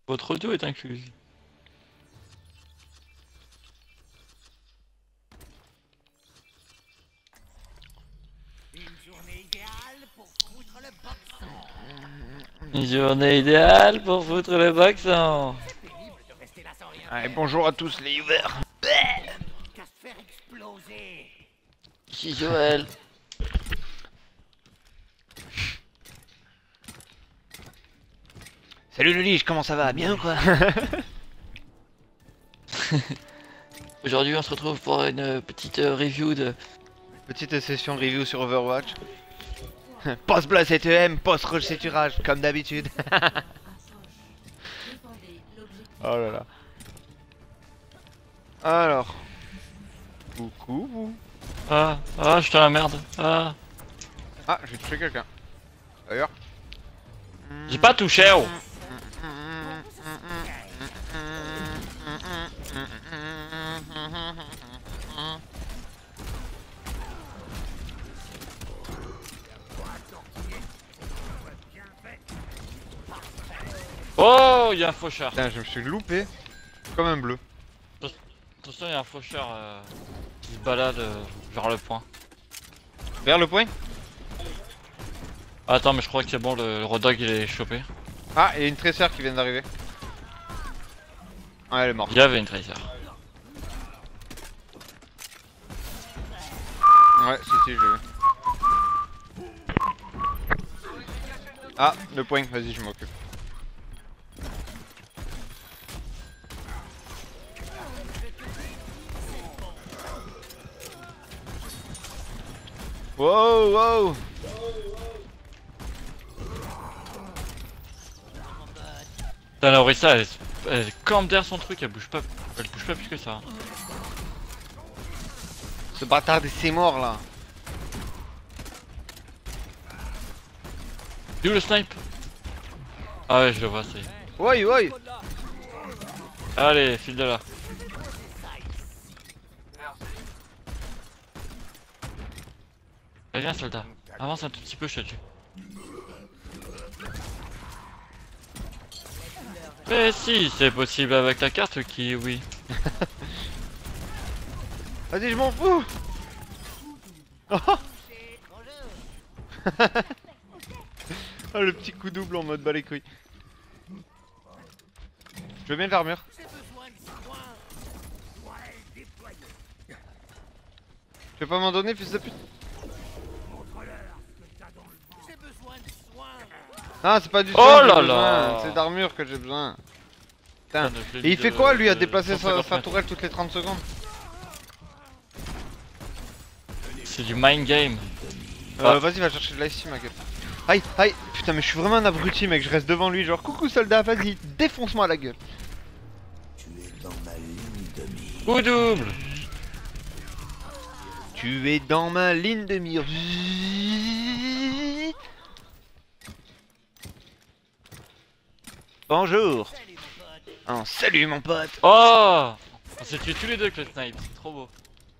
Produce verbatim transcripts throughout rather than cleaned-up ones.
Votre audio est incluse. Une journée idéale pour foutre le boxon. Une journée idéale pour foutre le boxon. C'est pénible de rester là sans rien Allez, faire. bonjour à tous les viewers. Qu'à se faire exploser. Qui Joël? Salut le Liche, comment ça va? Bien ou quoi? Aujourd'hui on se retrouve pour une petite euh, review de... Petite session review sur Overwatch. Post blast C T M, post recheturage, comme d'habitude. Oh là là. Alors. Coucou vous. Ah, ah, je te la merde. Ah, Ah, j'ai tué quelqu'un. D'ailleurs. j'ai pas touché, oh. Oh, il y a un faucheur. Putain, je me suis loupé. Comme un bleu. Attention, il y a un faucheur euh, qui se balade euh, vers le point. Vers le point. Ah, attends, mais je crois que c'est bon, le, le Rodog il est chopé. Ah, il y a une tresseur qui vient d'arriver. Ah, elle est morte. Il y avait une tracer. Ouais, si, si, je l'ai vu. Ah, le point, vas-y, je m'occupe. Wow, wow. Putain, la Orisa, elle, elle campe derrière son truc, elle bouge pas, elle bouge pas plus que ça. Ce bâtard de c'est mort là. D'où le snipe? Ah ouais, je le vois, c'est. Oi, oi. Allez, file de là. Viens, soldat. Avance un tout petit peu, je te tue. Mais si, c'est possible avec la carte qui, oui. Vas-y, je m'en fous. Oh. Oh, le petit coup double en mode bas les couilles. Je veux bien de l'armure. Tu veux pas m'en donner, fils de pute? Ah, c'est pas du tout. Oh là là. C'est d'armure que j'ai besoin. Putain. Putain, je l'ai Et il dit fait de- quoi lui à de déplacer cent sa, cinquante sa mètres. tourelle toutes les trente secondes? C'est du mind game. Euh, Ah. Vas-y, va chercher de l'ice, ma gueule. Aïe, aïe, putain, mais je suis vraiment un abruti, mec. Je reste devant lui, genre coucou soldat, vas-y, défonce-moi la gueule. Ou double. Tu es dans ma ligne de mire. Bonjour. Oh, salut mon pote. Oh, on s'est tué tous les deux avec le snipe, c'est trop beau.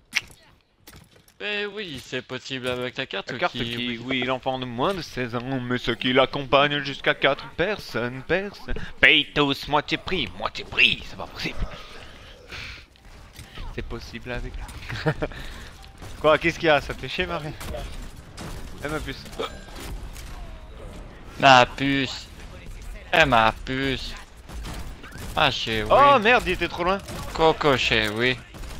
Mais oui, c'est possible avec la carte, La carte qui... qui, oui. oui, l'enfant de moins de seize ans, mais ceux qui l'accompagnent jusqu'à quatre personnes, personne. Paye tous moitié prix, moitié prix, c'est pas possible. C'est possible avec. Quoi, qu'est-ce qu'il y a? Ça te fait chier, Marie? Eh ma puce. Ma puce. Eh ma puce. Ah chez oui. Oh merde, il était trop loin. Coco chez oui.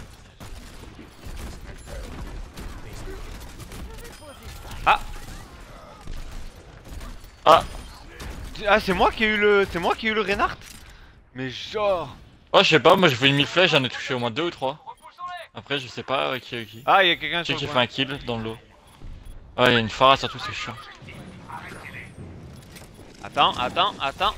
Ah. Ah. Ah, c'est moi qui ai eu le, c'est moi qui ai eu le Reinhardt. Mais genre. Oh je sais pas, moi j'ai fait une mille flèches, j'en ai touché au moins deux ou trois. Après je sais pas euh, qui est qui. Ah, il y a quelqu'un Qui sur qui le fait point. un kill dans l'eau. Ouais, il y a une Pharah surtout, c'est chiant. Attends, attends, attends.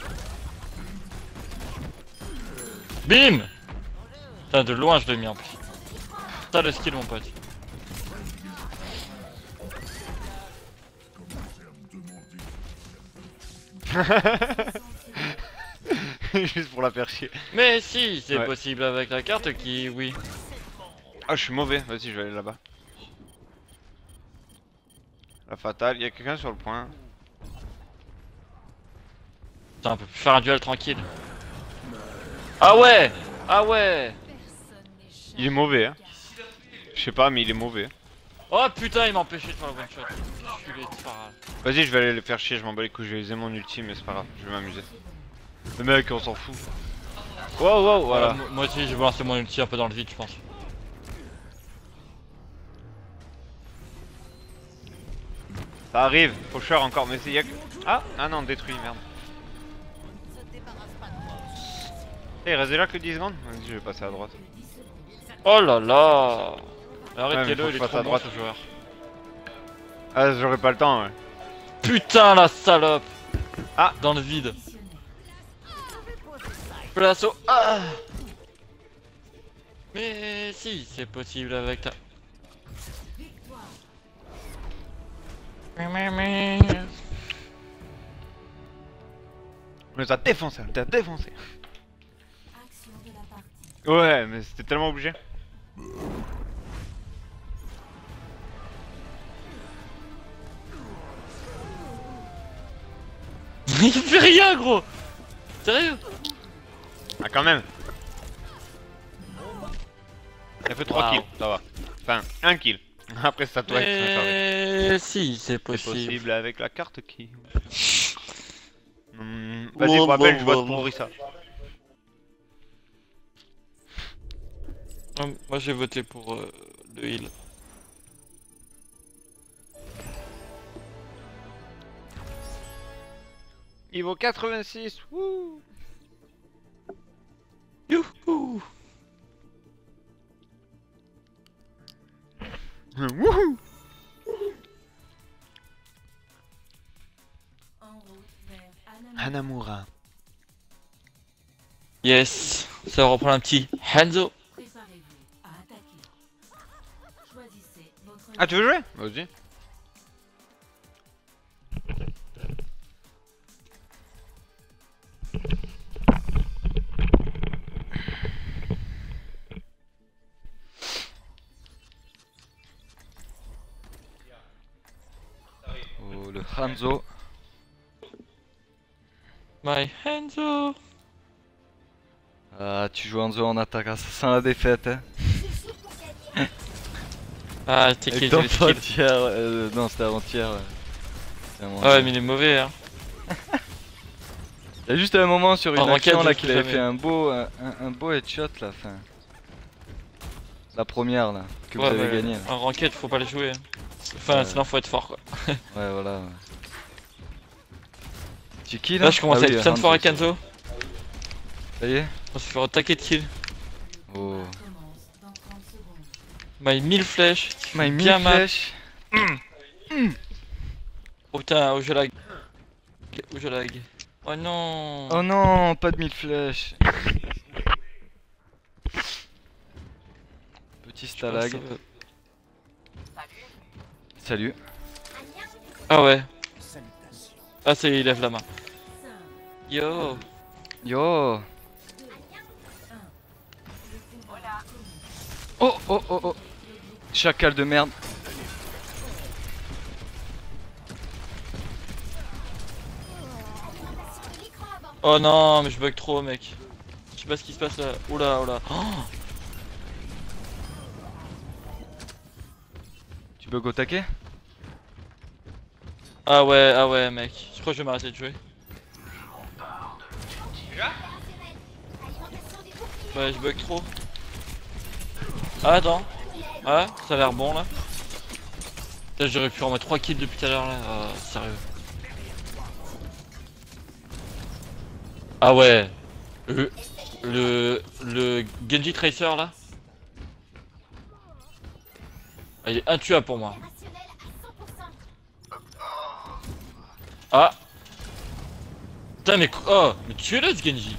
Bim. Putain, de loin je l'ai mis en plus. T'as le skill mon pote. Juste pour la faire chier. Mais si, c'est Ouais. possible avec la carte qui, oui. Ah, je suis mauvais. Vas-y, je vais aller là-bas. La fatale. Il y a quelqu'un sur le point. Putain, on peut plus faire un duel tranquille. Ah ouais. Ah ouais. Il est mauvais, hein. Je sais pas, mais il est mauvais. Oh putain, il m'a empêché de faire le one shot. Je suis c'est pas grave. Vas-y, je vais aller le faire chier, je m'en bats les couilles, je vais user mon ulti, mais c'est pas grave, je vais m'amuser. Le mec, on s'en fout. Wow, wow, voilà. Euh, moi aussi, je vais lancer mon ulti un peu dans le vide, je pense. Ça arrive, faucheur encore, mais c'est y'a que... Ah, ah non, détruit, merde. Eh, il reste déjà que dix secondes. Vas-y, je vais passer à droite. Oh là là. Ouais, Arrêtez-le, mais faut il est que je passe trop à bon droite. ce joueur. Ah, j'aurais pas le temps, ouais. Putain la salope. Ah. Dans le vide. Place au... Ah. Mais si, c'est possible avec ta... Mais t'as défoncé, t'as défoncé. Ouais, mais c'était tellement obligé. Il fait rien gros. Sérieux? Ah, quand même. Il a fait trois Wow. kills, ça va. Enfin, un kill. Après, c'est à toi que tu vas faire. Mais si, c'est C'est possible. possible avec la carte qui. Hmm, Vas-y, je vous rappelle, je vote pour Orisa. Hum, Moi j'ai voté pour euh, le heal. Niveau quatre-vingt-six, wouh. Youhou. Wouhou. Hanamura. Yes, ça va reprendre un petit Hanzo. Ah, tu veux jouer? Vas-y. Oh, le Hanzo. My Hanzo. Ah, tu joues Hanzo en attaque, ça sent la défaite. Hein. Ah, t'es Et qui ton le pote skill. hier, euh, non, c'était avant-hier. Ouais. C'était avant- Ah ouais, mais il est mauvais hein. Il y a juste un moment sur une En action ranked, là je qu'il sais avait jamais. fait un beau, un, un- un beau headshot là, fin. La première là, que Ouais, vous avez mais gagné. Là. En ranked, faut pas le jouer. Enfin, Ouais. sinon faut être fort quoi. Ouais, voilà. Ouais. Tu kill Là, je commence Ah à oui, être plein de Hanzo, fort avec c'est- Hanzo. Ça y est. On se fait attaquer de kill. Oh. My mille flèches. My mille bien mal. flèches. Oh putain, oh je lag. Oh je lag. Oh non. Oh non, pas de mille flèches. Petit Je crois que stalag. ça va. Salut. Ah ouais. Ah c'est il lève la main. Yo. Yo. Oh oh oh oh. Chacal de merde. Oh non, mais je bug trop mec. Je sais pas ce qui se passe là. Oula oula. Oh. Tu bug au taquet? Ah ouais, ah ouais mec. Je crois que je vais m'arrêter de jouer. Ouais, je bug trop. Ah attends. Ah, ça a l'air bon là. Là j'aurais pu en mettre trois kills depuis tout à l'heure là. Ah, sérieux. Ah ouais. Le, le, le Genji Tracer là. Ah, il est intuable pour moi. Ah. Putain mais oh, mais tuez-le ce Genji.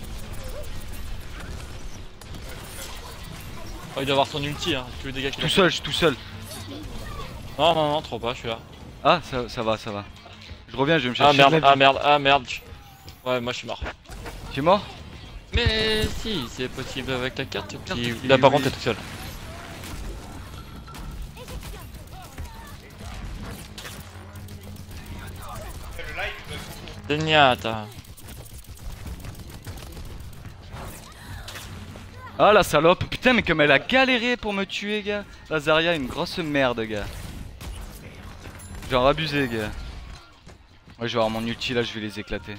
Oh, il doit avoir son ulti hein, tous les dégâts qu'il a Tout fait. seul, je suis tout seul. Non non non, trop pas, je suis là. Ah, ça, ça va, ça va. Je reviens, je vais me Ah chercher. merde, de la ah vie. merde, ah merde. Ouais, moi je suis mort. Tu es mort? Mais si, c'est possible avec la carte. Carte Qui... qui- Là par oui. contre t'es tout seul. Zenyatta. Ah la salope, putain mais comme elle a galéré pour me tuer gars. La Zarya une grosse merde gars. Genre abusé gars. Ouais je vais avoir mon ulti là, je vais les éclater.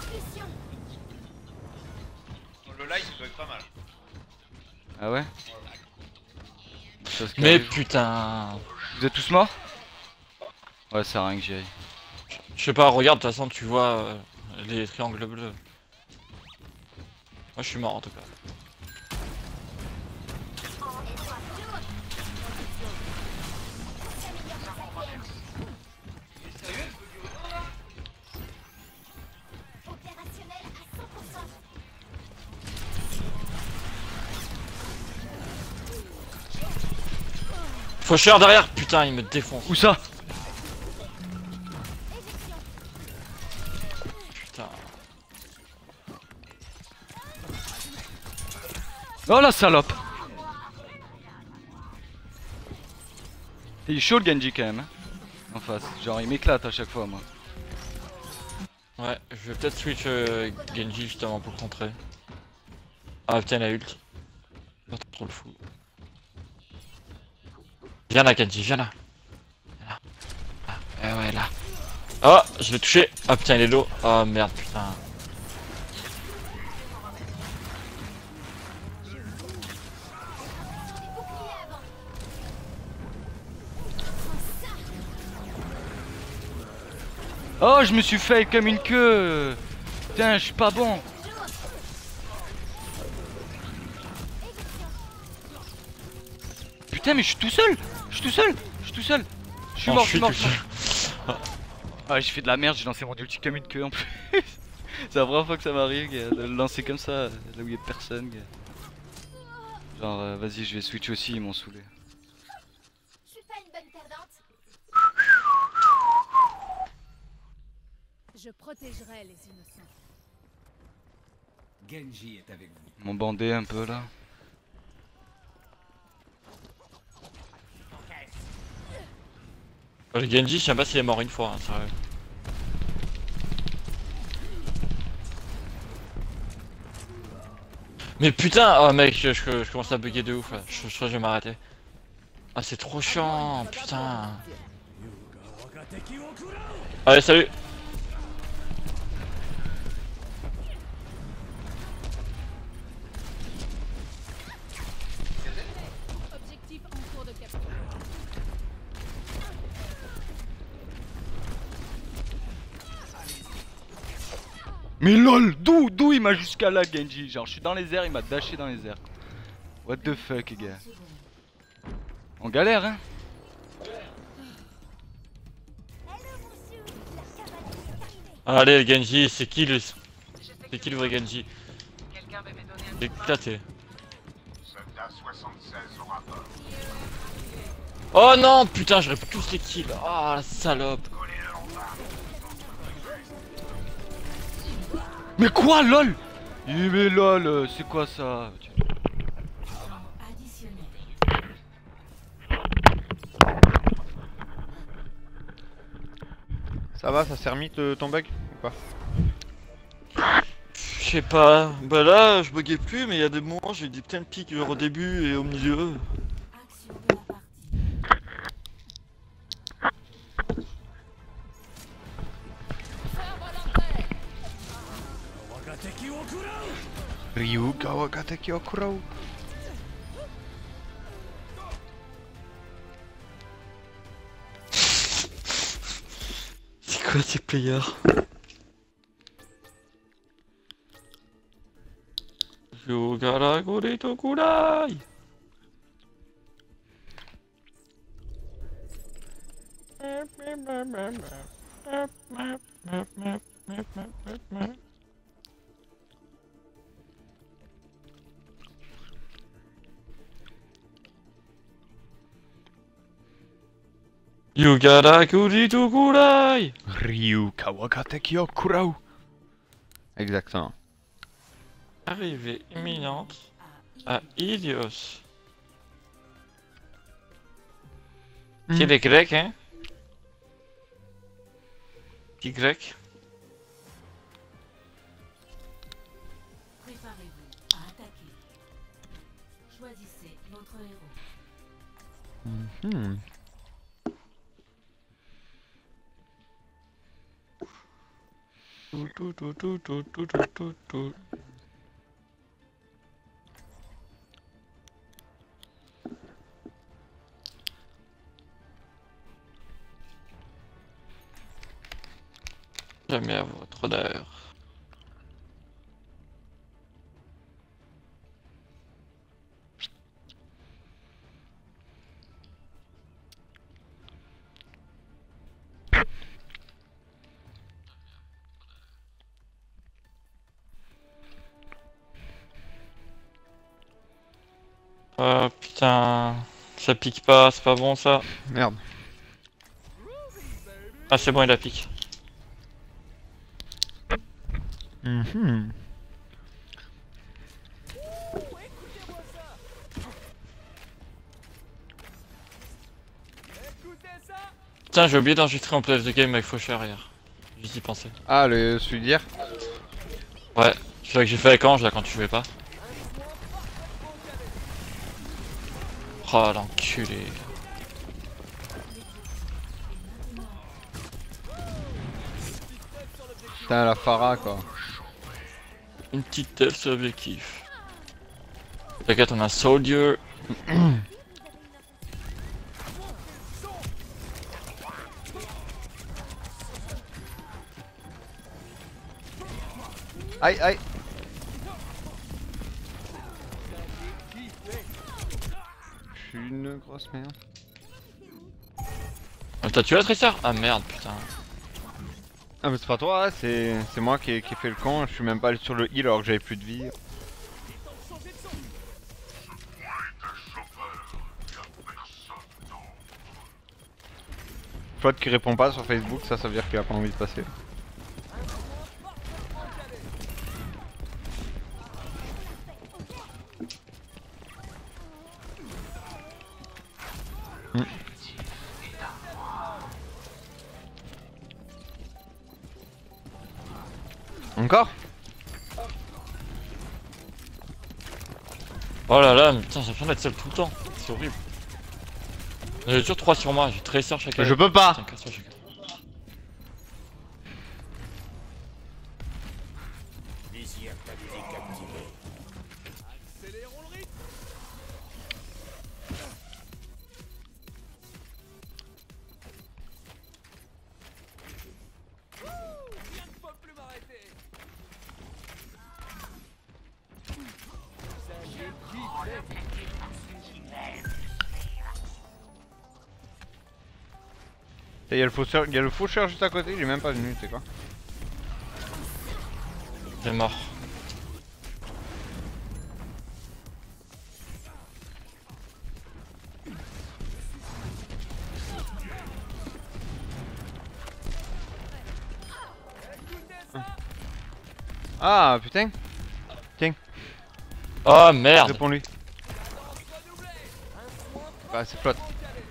Le live il doit être pas mal. Ah ouais? Ça se Mais calme. putain. Vous êtes tous morts? Ouais ça sert à rien que j'y aille. Je sais pas, regarde, de toute façon, tu vois euh, les triangles bleus. Moi, je suis mort en tout cas. Opérationnel à cent pour cent. Faucheur derrière, putain, il me défonce. Où ça? Putain. Oh la salope! Il est chaud le Genji quand même hein. En face, genre il m'éclate à chaque fois moi. Ouais, je vais peut-être switch euh, Genji justement pour le contrer. Ah putain, la ult. Pas trop le fou. Viens là, Genji, viens là. Viens là. Ah, ouais, ouais, là. Oh, je l'ai touché. Ah putain, il est low. Oh merde, putain. Oh je me suis fait comme une queue. Putain je suis pas bon. Putain mais je suis tout seul. Je suis tout seul. Je suis tout seul. Je suis Oh, mort, je je suis suis mort. tout je suis mort. Ah j'ai fait de la merde, j'ai lancé mon ulti comme une queue en plus. C'est la première fois que ça m'arrive gars, de le lancer comme ça, là où il y a personne gars. Genre euh, vas-y je vais switch aussi, ils m'ont saoulé. Je suis pas une bonne perdante. Je protégerai les innocents. Genji est avec vous. Ils m'ont bandé un peu là. Le Genji, je sais pas s'il est mort une fois, hein, sérieux. Mais putain, oh mec, je, je- je commence à bugger de ouf là. Je, je crois que je vais m'arrêter. Ah, c'est trop chiant, putain. Allez, salut. Objectif en cours de capture. Mais lol, d'où d'où il m'a jusqu'à là Genji? Genre je suis dans les airs, il m'a dashé dans les airs. What the fuck gars. On galère hein. Allez, le Genji, c'est qui le. C'est qui le vrai Genji? J'ai éclaté. Oh non, putain, j'aurais tous les kills. Oh la salope. Mais quoi lol? Eh mais lol, euh, c'est quoi ça? Ça va, ça s'est remis te- ton bug ou pas? Je sais pas. Bah là, je buguais plus, mais il y a des moments, j'ai eu des putains de pics genre au début et au milieu. Action de la partie. Ryu Kawagateki Okurao. C'est quoi ces players? Yogara Gorito Kurai. Yogara Gorito Kurai. Ryu Kawagateki Okurao. Exactement. Arrivée imminente à Ilios. C'est les Grecs, hein? Petit grec. Préparez-vous à attaquer. Choisissez votre héros. Hmm. Tout, tout, tout, tout, tout, tout, tout, tout, tout. Jamais à votre honneur. Oh putain, ça pique pas, c'est pas bon ça. Merde. Ah c'est bon, il a pique. Mhm. Putain, j'ai oublié d'enregistrer en play de game avec Faucheur hier. J'y pensais. Ah, le celui d'hier. Ouais, celui que j'ai fait avec Ange là quand tu jouais pas. Oh l'enculé. Putain, la Farah quoi. Une petite telle sur l'objectif. T'inquiète, on a Soldier. Aïe aïe. Je suis une grosse merde. Oh, t'as tué la Tracer? Ah merde, putain. Ah mais c'est pas toi, hein, c'est c'est moi qui ai, qui ai fait le con, je suis même pas allé sur le heal alors que j'avais plus de vie. Flotte qui répond pas sur Facebook, ça ça veut dire qu'il a pas envie de passer. Hmm. Encore? Oh là là, mais putain, j'ai l'impression d'être seul tout le temps. C'est horrible. J'ai toujours trois sur moi, j'ai Tracer chacun. Je peux pas. Putain, casse-toi chacun. Désir tactique activé. Il y a le faucheur, il y a le faucheur juste à côté, j'ai même pas venu, tu sais quoi. Il est mort. Ah putain. Oh merde. Réponds-lui. Bah c'est flotte.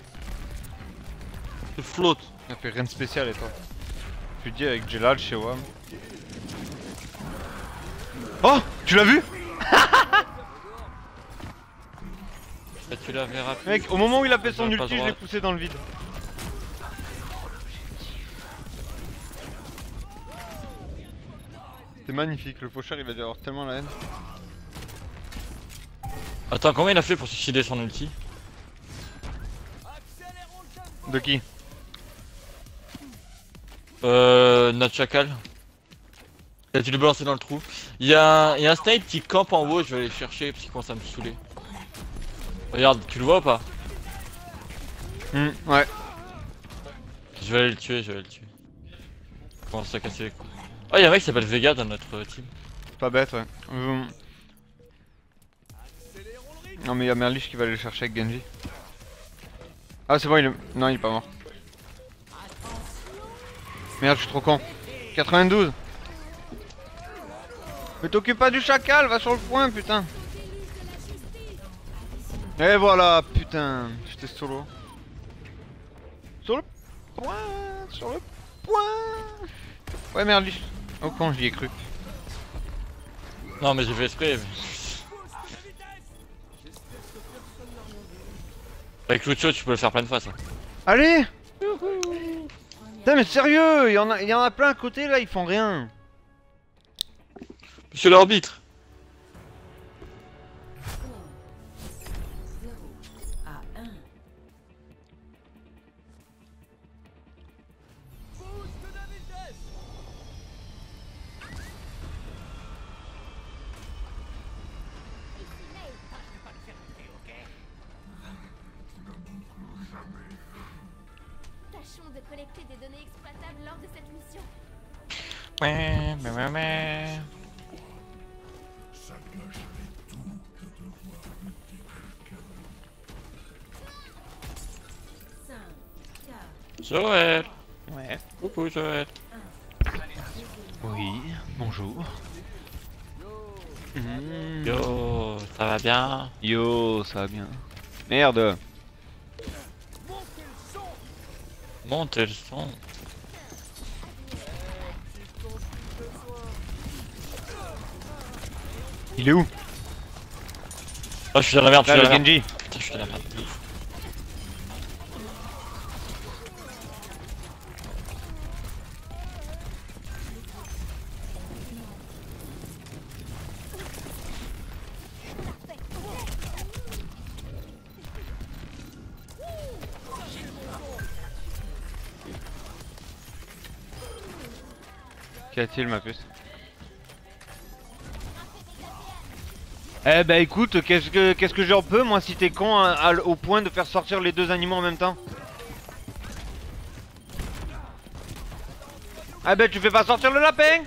Je flotte. Il a fait rien de spécial et toi. Tu dis avec Jelal chez W A M. Oh, tu l'as vu? Bah, tu la verras plus. Mec, au moment où il a fait son J'aurais pas ulti, le je droit. l'ai poussé dans le vide. C'est magnifique, le faucheur il va dû avoir tellement la haine. Attends, comment il a fait pour suicider son ulti? De qui? Euh. Notre chacal. Il a dû le balancer dans le trou. Il y a un, il y a un snipe qui campe en haut, je vais aller le chercher parce qu'il commence à me saouler. Regarde, tu le vois ou pas? Hum, ouais. Je vais aller le tuer, je vais aller le tuer. Il commence à casser les couilles. Oh, il y a un mec qui s'appelle Vega dans notre team. Pas bête, ouais. Hum. Non, mais il y a Merlich qui va aller le chercher avec Genji. Ah, c'est bon, il est. Non, il est pas mort. Merde, je suis trop con. quatre-vingt-douze. Mais t'occupe pas du chacal, va sur le point, putain. Et voilà, putain, j'étais solo. Sur le point, sur le point. Ouais, merde, oh con, j'y ai cru. Non, mais j'ai fait exprès. Avec Lucio, tu peux le faire plein de fois ça. Allez. Putain mais sérieux, il y en a, il y en a plein à côté là, ils font rien. Monsieur l'arbitre. Tâchons de collecter des données exploitables lors de cette mission. Ouais, ouais, ouais, ouais. Joël. Ouais. Coucou Joël. Oui, bonjour. Mmh. Yo, ça va bien? Yo, ça va bien. Merde. Montez le son. Il est où? Oh, je suis dans la merde, je Là, suis le dans la merde. Genji. Putain, je suis dans la merde. Qu'y a-t-il ma puce? Eh bah écoute, qu'est-ce que qu'est-ce que j'en peux moi si t'es con à- à- au point de faire sortir les deux animaux en même temps? Ah bah tu fais pas sortir le lapin?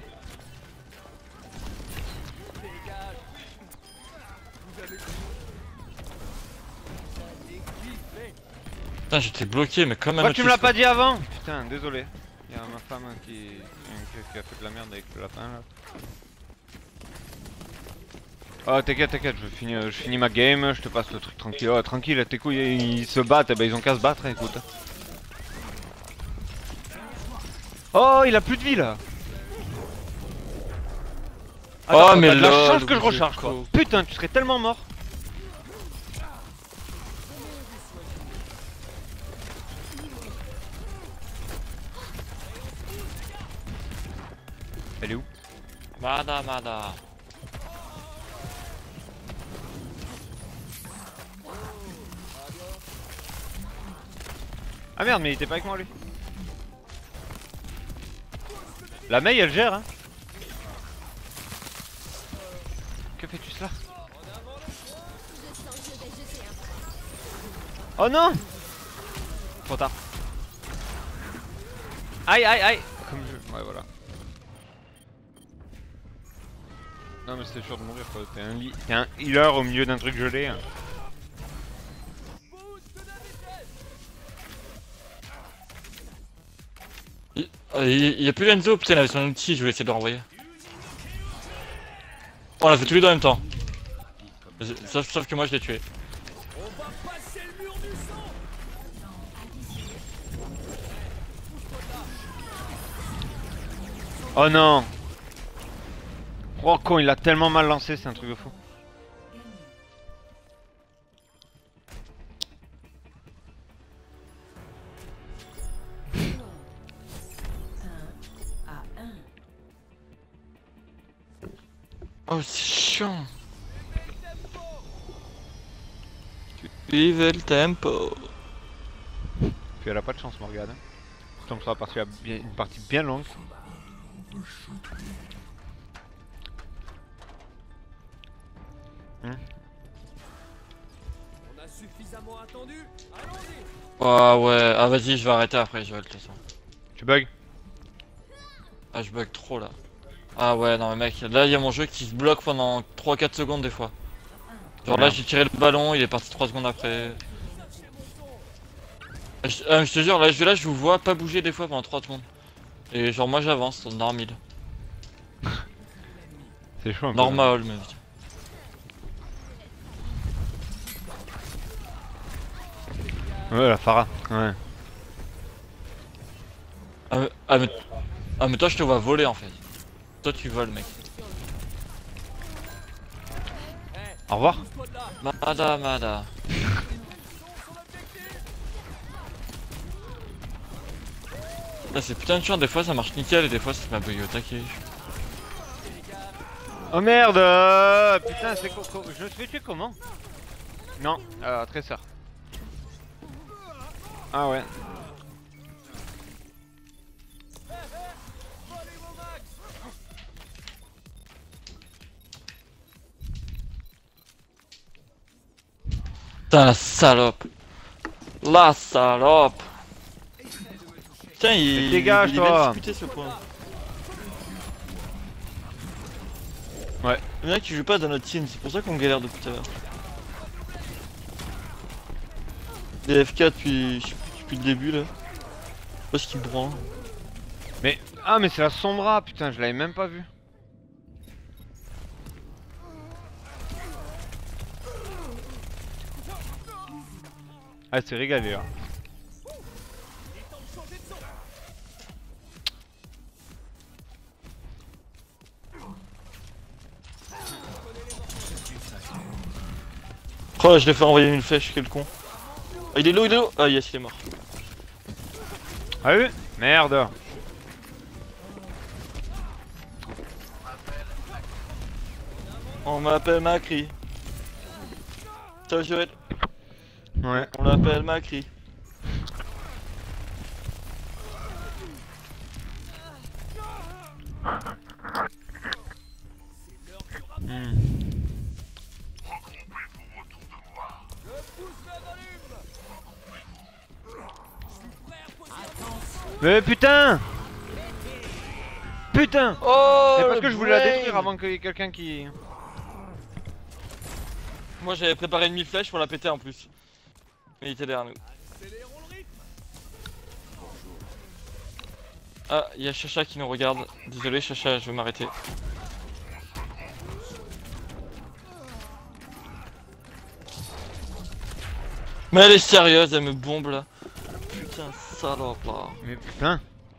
Putain, j'étais bloqué, mais comme un Pourquoi autre tu me l'as fils, pas dit avant? Putain, désolé. Y'a ma femme qui... qui- qui a fait de la merde avec le lapin là. Oh t'inquiète, t'inquiète, je finis, je finis ma game, je te passe le truc tranquille. Oh tranquille, tes couilles ils se battent, eh ben ils ont qu'à se battre, hein, écoute. Oh il a plus de vie là. Oh, Attends, mais t'as de la lol, chance que je vous recharge êtes quoi. faux. Putain tu serais tellement mort. Elle est où? Mada, mada. Ah merde mais il était pas avec moi lui. La Mei elle gère hein. Que fais-tu cela? Oh non. Trop tard. Aïe aïe aïe. Comme je... Ouais voilà. Non mais c'était sûr de mourir quoi. T'es un, li... T'es un healer au milieu d'un truc gelé. Hein. Il, euh, il y a plus Enzo, putain, il avait son outil, je vais essayer de le renvoyer. Oh, on l'a fait tous les deux en même temps. Sauf, sauf que moi je l'ai tué. Oh non. Oh con il a tellement mal lancé, c'est un truc de fou. Oh, c'est chiant. Vive le tempo. Puis elle a pas de chance Morgane. Pourtant ça va partir à bien- une partie bien longue. Hmm. On a suffisamment attendu. Allons-y. Ah ouais, ah vas-y, je vais arrêter après, je vais de toute façon. Tu bugs? Ah, je bug trop là. Ah ouais, non mais mec, là il y a mon jeu qui se bloque pendant trois quatre secondes des fois. Genre là Merde. j'ai tiré le ballon, il est parti trois secondes après. Ah, Je, ah, je te jure, là je, là je vous vois pas bouger des fois pendant trois secondes. Et genre moi j'avance, normal. C'est chaud un peu. Normal mais... Ouais la Pharah, ouais. Ah mais, ah, mais... ah mais toi je te vois voler en fait. Toi tu voles mec. Au revoir. Mada mada. Là c'est putain de chiant, des fois ça marche nickel et des fois ça m'a bugé au taquet. Oh merde euh, putain, c'est quoi? Je me suis fait tuer comment? Non, euh, Tracer. Ah ouais. Putain la salope. La salope. Putain il, dégage, il, il vient toi. de discuter ce point. Ouais. Il y en a qui jouent pas dans notre team, c'est pour ça qu'on galère depuis tout à l'heure. Des F K depuis, depuis le début là. Je sais pas ce qu'ils branlent. Mais ah mais c'est la Sombra, putain, je l'avais même pas vu. Ah c'est régalé là. Oh je l'ai fait envoyer une flèche, quel con. Ah, il est low, il est low. Ah yes il est mort. Ah oui. Merde. On m'appelle Macri. Ciao Joël. Ouais. On l'appelle Macri. Hmm. Mais putain. Putain. Oh C'est parce que le je voulais la brain. détruire avant qu'il y ait quelqu'un qui... Moi j'avais préparé une mi-flèche pour la péter en plus. Mais il était derrière nous. Ah, il y a Chacha qui nous regarde. Désolé Chacha, je vais m'arrêter. Mais elle est sérieuse, elle me bombe là. Putain, salope là. Mais putain.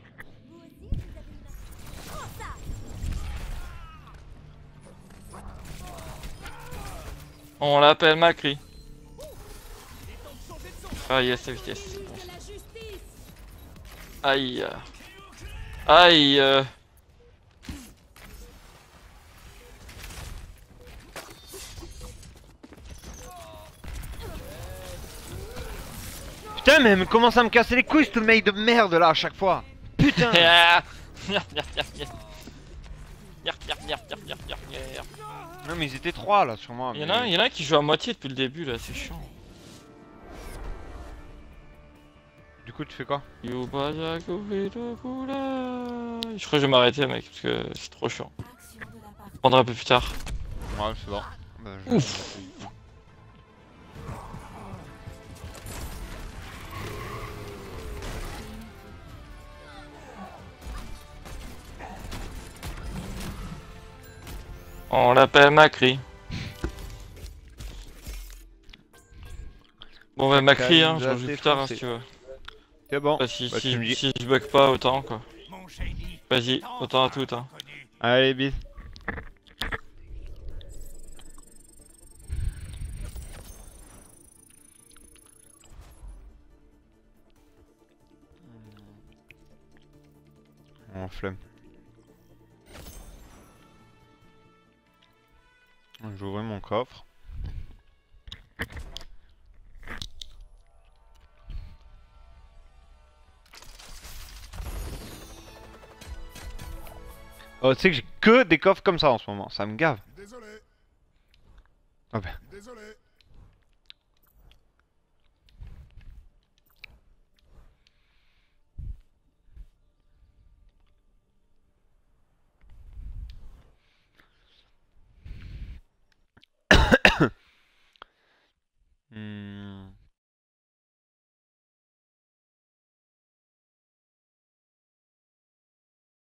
On l'appelle Macri. Ah yes, yes, yes. c'est bon. Aïe. Aïe. euh. Putain mais elle commence à me casser les couilles ce mec de merde là à chaque fois. Putain. Merde, merde, merde, merde. Merde, merde, merde, merde, merde, merde, merde. Non mais ils étaient trois là sur moi. Il y en mais- a un, il y en a un qui joue à moitié depuis le début là, c'est chiant. Du coup tu fais quoi? Je crois que je vais m'arrêter mec parce que c'est trop chiant. Je prendrai un peu plus tard. Ouais c'est bon. Bah, je- Ouf. On l'appelle Macri. Bon bah Macri hein, je rejoue plus tard hein, si tu veux. C'est bon. Bah, si, Bah, si, tu me dis. si je bug pas autant quoi. Vas-y, autant à tout hein. Allez bis. Oh flemme. Je vais ouvrir mon coffre. Oh, tu sais que j'ai que des coffres comme ça en ce moment, ça me gave. Désolé, Oh ben. désolé.